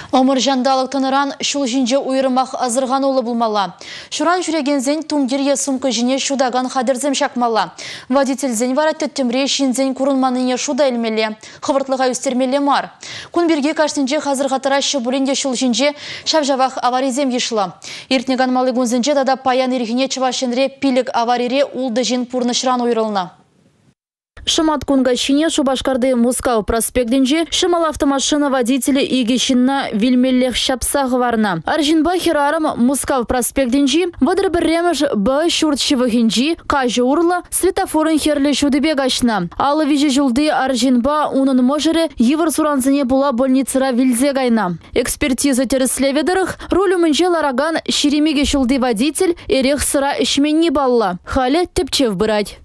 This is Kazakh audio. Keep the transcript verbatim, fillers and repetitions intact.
Омыр жандалық тыныран шул жинже уйрымақ азырған олы бұлмала. Шуран жүрегензен тумдерге сумка жіне шудаган қадырзем шақмала. Водительзен варатты түмре шинзен күрінманыне шуда әлмелі. Қывыртлыға өстермелі мар. Күнберге каштынже қазір қатыра шыбулінде шул жинже шавжавақ аваризем ешіла. Иртнеган малы гүнзінже дада паян ирхіне чывашынре пилік аварире улды жин пурнышран уйрылна. Шымат кунга шине Шубашкарды Мускау проспектінже шымал автомашина водителі игешінна вильмеллех шапсағы варна. Аржинба херарым Мускау проспектінже вадыр бір ремеш бі шуртшывығынжи кажы урла светофорын херлі шудыбе гашна. Алы вижі жылды Аржинба унын можыры евір суранзыне була больницыра вилзе гайна. Экспертиза теріслеведіріх ролі мүнже лараган шеремеге жылды водитель эрех сыра ішменні балла. Халі тіпчев бұрад.